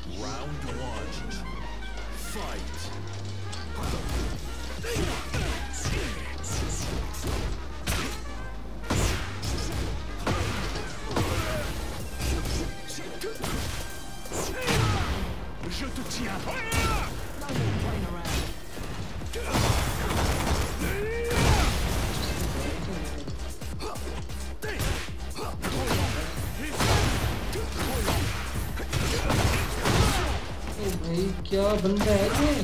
Round one. Fight. Je te tiens. भाई क्या बंदा है ये?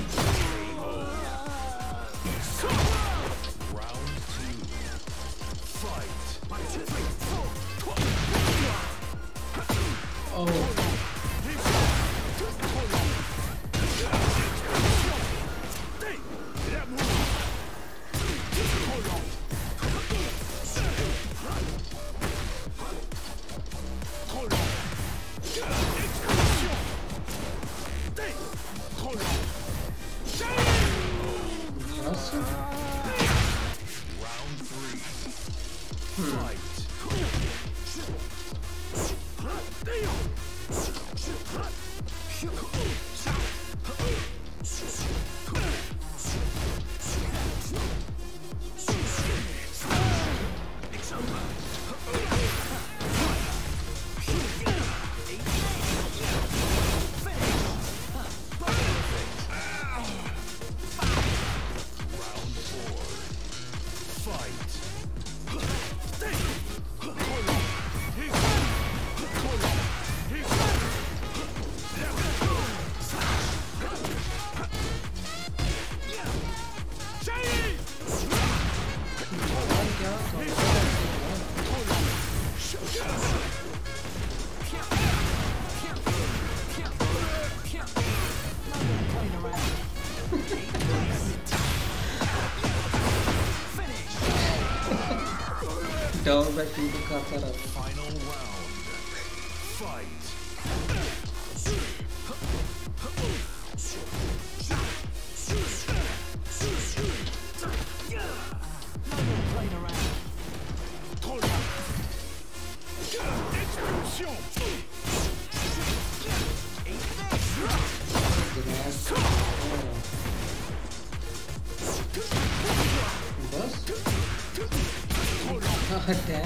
Down by 2 to खाता रहा। Final round. Fight. टैग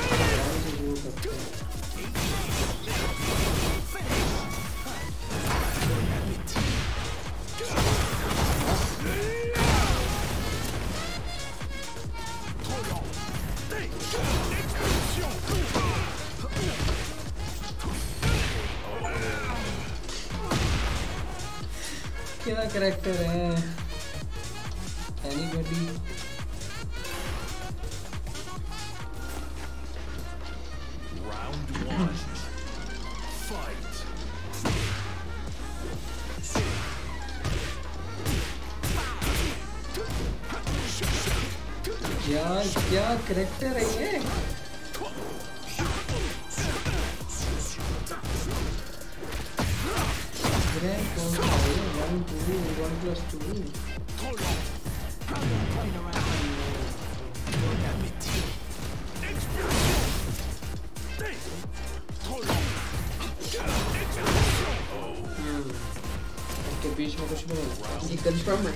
क्या कैरेक्टर है? एनीबॉडी? क्या कैरेक्टर है ये? ग्रैंड कौन सा है? 1 2 1+2 के बीच में कुछ नहीं। ये कंफर्म है।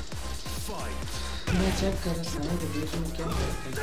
मैं चेक कर रहा था कि बीच में क्या है।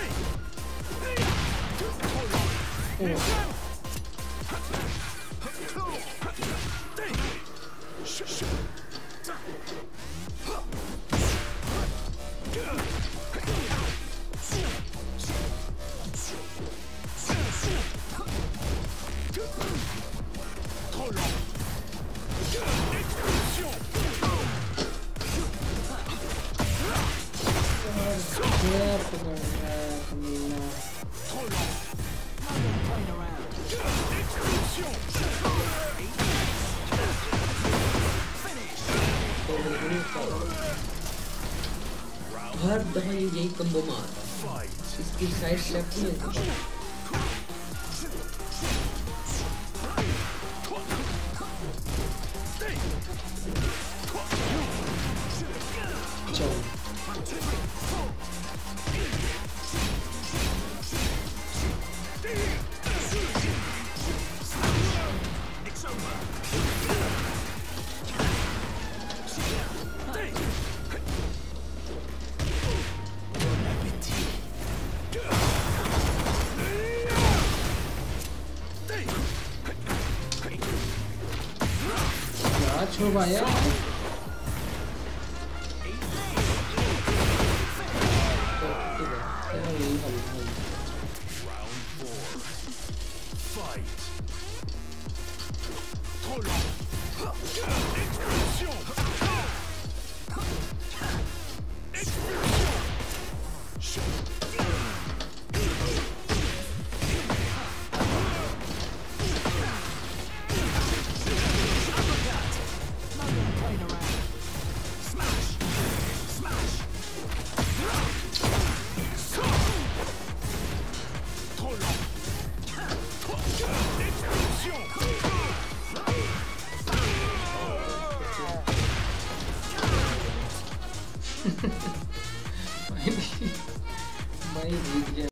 हर दफा ये यही कम्बो मारता है। इसकी साइड स्टेप नहीं है। छो भाया Fight. Trop long. Expulsion. भाई जीत गया।